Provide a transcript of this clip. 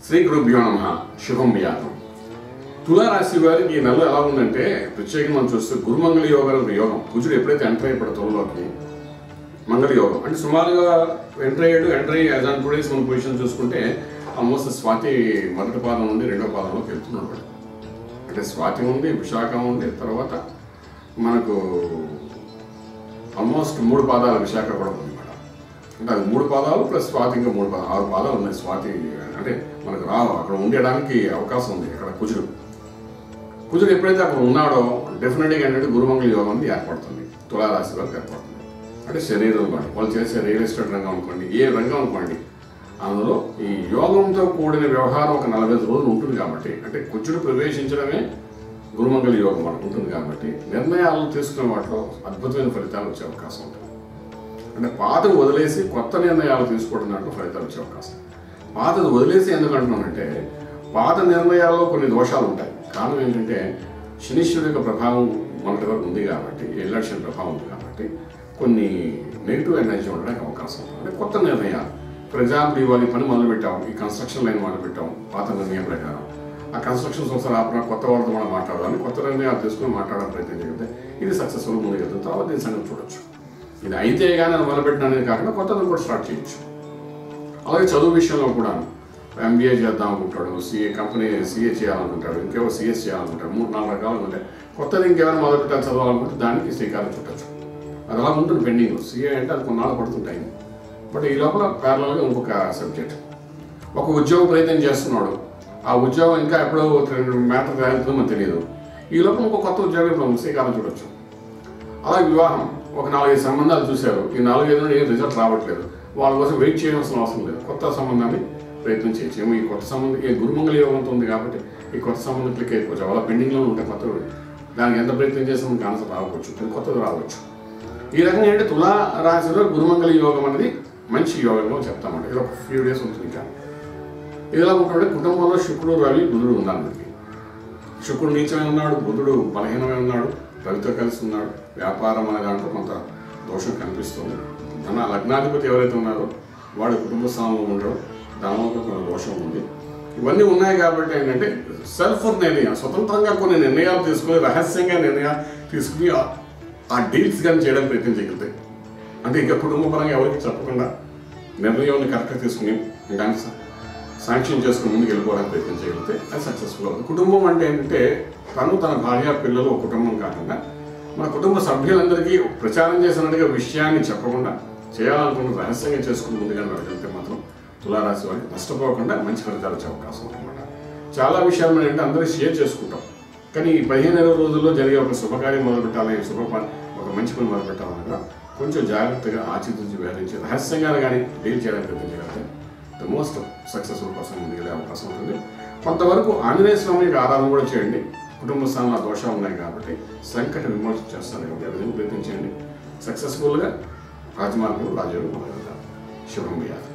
శ్రీ గురుభ్యో నమః. శుభం వ్యాతం. తులారాశి వారికి ఈ నెల ఎలా ఉందంటే ప్రత్యేకంగా మనం చూస్తే గురుమంగళ యోగం కుజుడు ఎప్పుడైతే ఎంటర్ అయిపోయాడు తులలోకి మంగళ యోగం అంటే సుమారుగా ఎంటర్ అయ్యి యాజ్ ఆన్ టుడేస్ మన పొజిషన్ చూసుకుంటే ఆల్మోస్ట్ స్వాతి మొదటి పాదం నుండి రెండో పాదంలోకి వెళ్తున్నాడు. అంటే స్వాతి ఉంది, విశాఖం ఉంది, తర్వాత మనకు ఆల్మోస్ట్ 3 పాదాల విశాఖ కూడా ఉంది అన్నమాట. అంటే అది 3 పాదాలు ప్లస్ స్వాతి ఇంకా 3 పాదాలు 6 పాదాలు ఉన్నాయి. స్వాతి అంటే మనకు అక్కడ ఉండడానికి అవకాశం ఉంది. అక్కడ కుజుడు ఎప్పుడైతే అక్కడ ఉన్నాడో డెఫినెట్గా ఏంటంటే గురుమంగళ యోగం అనేది ఏర్పడుతుంది. తులారాశి వారికి ఏర్పడుతుంది. అంటే శరీరం కానీ వాళ్ళు చేసే రియల్ ఎస్టేట్ రంగం అనుకోండి, ఏ రంగం అనుకోండి, అందులో ఈ యోగంతో కూడిన వ్యవహారం ఒక 45 రోజులు ఉంటుంది. కాబట్టి అంటే కుజుడు ప్రవేశించడమే గురుమంగళ యోగం మనకు ఉంటుంది. కాబట్టి నిర్ణయాలు తీసుకునే వాటిలో అద్భుతమైన ఫలితాలు వచ్చే అవకాశం ఉంటుంది. అంటే పాతను వదిలేసి కొత్త నిర్ణయాలు తీసుకోవడం దాంట్లో ఫలితాలు వచ్చే అవకాశం. పాతను వదిలేసి ఎందుకు అంటున్నానంటే పాత నిర్ణయాల్లో కొన్ని దోషాలు ఉంటాయి. కారణం ఏంటంటే శనీశ్వరుడి యొక్క ప్రభావం మనటి వరకు ఉంది కాబట్టి, ఎలక్షన్ ప్రభావం ఉంది కాబట్టి కొన్ని నెగిటివ్ ఎనర్జీ ఉండడానికి అవకాశం ఉంటుంది. అంటే కొత్త నిర్ణయాలు, ఫర్ ఎగ్జాంపుల్ ఇవాళ పని మొదలుపెట్టాం, ఈ కన్స్ట్రక్షన్ లైన్ మొదలుపెట్టాం పాత నిర్ణయం ప్రకారం, ఆ కన్స్ట్రక్షన్ సంస్థలు ఆపణ కొత్త వాళ్ళతో మనం మాట్లాడాలని కొత్త నిర్ణయాలు తీసుకుని మాట్లాడాలని ప్రయత్నం జరిగితే ఇది సక్సెస్ఫుల్ ముందుకెళ్తుంది. తర్వాత దీని సంగతి చూడొచ్చు. ఇది అయితే కానీ అది మొదలుపెట్టిన అనేది కాకుండా కొత్తది కూడా స్టార్ట్ చేయొచ్చు. అలాగే చదువు విషయంలో కూడా ఎంబీఏ చేద్దాం అనుకుంటాడు, సిఏ చేయాలనుకుంటాడు, ఇంకేవో సిఎస్ చేయాలనుకుంటాడు, 3-4 రకాలు ఉంటాయి. కొత్తది ఇంకేమైనా మొదలుపెట్టాలి చదవాలనుకుంటే దానికి శ్రీకారం చుట్టచ్చు. అది అలా ఉంటుంది పెండింగ్. సిఏ అంటే అది కొన్నాళ్ళు పడుతుంటాయి. బట్ ఈ లోపల ప్యారలల్గా ఇంకొక సబ్జెక్ట్, ఒక ఉద్యోగ ప్రయత్నం చేస్తున్నాడు. ఆ ఉద్యోగం ఇంకా ఎప్పుడో మ్యాటర్ తయారుతుందో మనకు తెలియదు. ఈ లోపల ఇంకో కొత్త ఉద్యోగం శ్రీకారం చూడొచ్చు. అలాగే వివాహం, ఒక 4-5 సంబంధాలు చూశారు. ఈ 4-5 ఏం రిజల్ట్ రావట్లేదు. వాళ్ళ కోసం వెయిట్ చేయాల్సిన అవసరం లేదు. కొత్త సంబంధాన్ని ప్రయత్నం చేయొచ్చు. ఈ కొత్త సంబంధం గురుమంగళ యోగంతో ఉంది కాబట్టి ఈ కొత్త సంబంధం క్లిక్ అయిపోవచ్చు. అలా పెండింగ్లో ఉంటే కొత్తది దానికి ఎంత ప్రయత్నం చేస్తే మనకు ఆన్సర్ రావచ్చు, కొత్తది రావచ్చు. ఈ రకంగా ఏంటంటే తులా రాశిలో గురుమంగళ యోగం అనేది మంచి యోగంగా చెప్తామండి. ఇది ఒక ఫ్యూ డేస్ ఉంటుంది. ఇంకా ఇదిలా ఉంటుంటే కుటుంబంలో శుక్రుడు, రవి, బుధుడు ఉన్నాడు. మనకి శుక్రుడు నీచమై ఉన్నాడు, బుధుడు బలహీనమై ఉన్నాడు, రవితో కలిసి ఉన్నాడు. వ్యాపారం అనే దాంట్లో కొంత దోషం కనిపిస్తుంది. తన లగ్నాధిపతి ఎవరైతే ఉన్నారో వాడు కుటుంబ స్థానంలో ఉండడం, దానిలో కొంత దోషం ఉంది. ఇవన్నీ ఉన్నాయి కాబట్టి ఏంటంటే సెల్ఫ్ నిర్ణయం, స్వతంత్రంగా కొన్ని నిర్ణయాలు తీసుకొని రహస్యంగా నిర్ణయాలు తీసుకుని ఆ డీల్స్ కానీ చేయడానికి ప్రయత్నం చేయగలుగుతాయి. అంటే ఇంకా కుటుంబ పరంగా ఎవరికి చెప్పకుండా నిర్ణయాన్ని కరెక్ట్గా తీసుకుని దాన్ని శాంక్షన్ చేసుకుని ముందుకు వెళ్ళిపోవడానికి ప్రయత్నం చేయగలిగితే అది సక్సెస్ఫుల్ అవుతుంది. కుటుంబం అంటే ఏంటంటే తన భార్య, పిల్లలు ఒక కుటుంబం కాకుండా మన కుటుంబ సభ్యులందరికీ ప్రచారం చేసినట్టుగా విషయాన్ని చెప్పకుండా చేయాలనుకున్న రహస్యంగా చేసుకుని ముందుగా వెళ్ళగలిగితే మాత్రం తులారాశి వారికి నష్టపోకుండా మంచి ఫలితాలు వచ్చే అవకాశం ఉందన్నమాట. చాలా విషయాలు మనం అంటే అందరూ షేర్ చేసుకుంటాం. కానీ ఈ 15-20 రోజుల్లో జరిగే ఒక శుభకార్యం మొదలుపెట్టాలి, ఒక మంచి పని మొదలుపెట్టాలన్నా కొంచెం జాగ్రత్తగా ఆచితూచి వ్యవహరించి రహస్యంగా కానీ డీల్ చేయడానికి ప్రయత్నం చేయగలిగితే ద మోస్ట్ సక్సెస్ఫుల్ పర్సన్ ముందుకెళ్ళే అవకాశం ఉంటుంది. కొంతవరకు ఆంజనేయ స్వామికి ఆరాధన కూడా చేయండి. కుటుంబ స్థానంలో దోషాలు ఉన్నాయి కాబట్టి సంకట విమోచన చేస్తాను కాబట్టి అది ప్రయత్నించండి. సక్సెస్ఫుల్గా రాజమార్గంలో రాజయోగం మొదలెడతారు. శుభం వ్యాధి.